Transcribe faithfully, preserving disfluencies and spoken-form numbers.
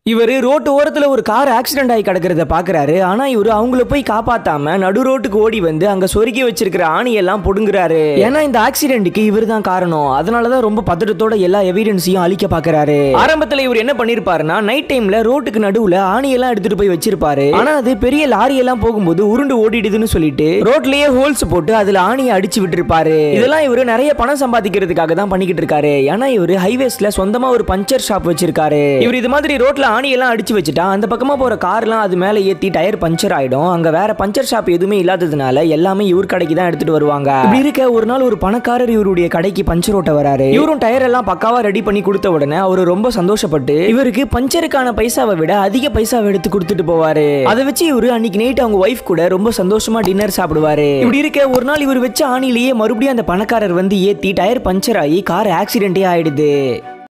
இவரு ரோட்டு ஓரத்துல ஒரு கார் ஆக்சிடென்ட் ஆகி கிடக்கிறத பாக்குறாரு. ஆனா இவரு அவங்கள போய் காப்பாத்தாம நடு ரோட்டுக்கு ஓடி வந்து அங்க சொருகி வச்சிருக்கிற ஆணியெல்லாம் புடுங்குறாரு. ஏன்னா இந்த ஆக்சிடென்ட்க்கு இவர் தான் காரணம். அதனாலதான் ரொம்ப பதட்டத்தோட எல்லா எவிடன்ஸையும் அழிக்க பாக்குறாரு. ஆரம்பத்துல இவர் என்ன பண்ணிருப்பாருன்னா, நைட் டைம்ல ரோட்டுக்கு நடுவுல ஆணியெல்லாம் எடுத்துட்டு போய் வச்சிருப்பாரு. ஆனா அது பெரிய லாரி எல்லாம் போகும்போது உருண்டு ஓடிடுதுன்னு சொல்லிட்டு ரோட்லயே ஹோல்ஸ் போட்டு அதுல ஆணியை அடிச்சு விட்டுருப்பாரு. இதெல்லாம் இவரு நிறைய பணம் சம்பாதிக்கிறதுக்காக தான் பண்ணிக்கிட்டு இருக்காரு. ஏன்னா இவரு ஹைவேஸ்ல சொந்தமா ஒரு பஞ்சர் ஷாப் வச்சிருக்காரு. இவர் இது மாதிரி ரோட்ல ஆணி எல்லாம் அடிச்சு வச்சுட்டா அந்த பக்கமா போற கார்லாம் அது மேல ஏத்தி டயர் பஞ்சர் ஆயிடும். அங்க வேற பஞ்சர் ஷாப் எதுவுமே இல்லாததுனால எல்லாமே இவர் கடைக்கு தான் எடுத்துட்டு வருவாங்க. இப்படி இருக்க ஒரு நாள் ஒரு பணக்காரர் இவருடைய கடைக்கு பஞ்சர் ஓட்ட வராரு. இவரும் டயர் எல்லாம் பக்காவா ரெடி பண்ணி கொடுத்த உடனே அவரு ரொம்ப சந்தோஷப்பட்டு இவருக்கு பஞ்சருக்கான பைசாவை விட அதிக பைசாவை எடுத்து கொடுத்துட்டு போவாரு. அதை வச்சு இவரு அன்னைக்கு நைட் அவங்க ஒய்ஃப் கூட ரொம்ப சந்தோஷமா டின்னர் சாப்பிடுவாரு. இப்படி இருக்க ஒரு நாள் இவர் வச்ச ஆணிலேயே மறுபடியும் அந்த பணக்காரர் வந்து ஏத்தி டயர் பஞ்சர் ஆகி கார் ஆக்சிடென்டே ஆயிடுது.